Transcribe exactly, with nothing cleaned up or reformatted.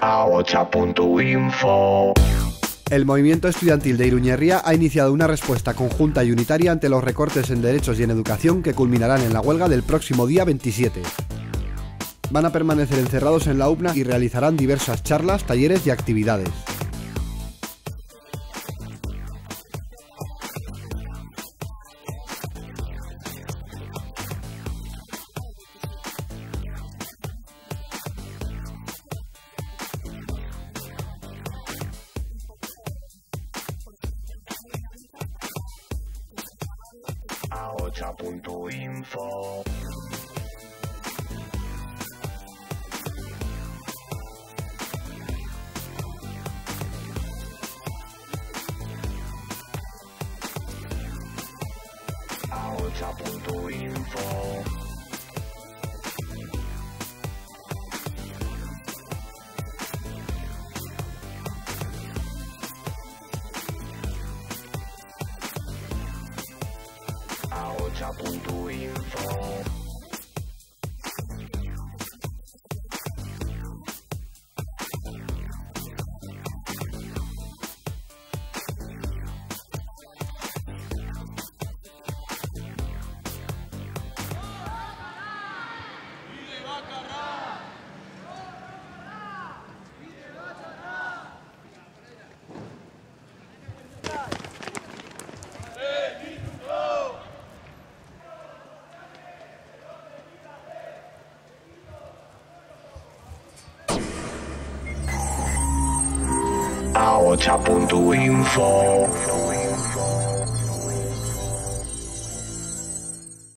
ahocha punto info. El movimiento estudiantil de Iruñerría ha iniciado una respuesta conjunta y unitaria ante los recortes en derechos y en educación que culminarán en la huelga del próximo día veintisiete. Van a permanecer encerrados en la U P N A y realizarán diversas charlas, talleres y actividades. ahocha punto info. ahocha punto info. ahocha punto info. ahocha punto info.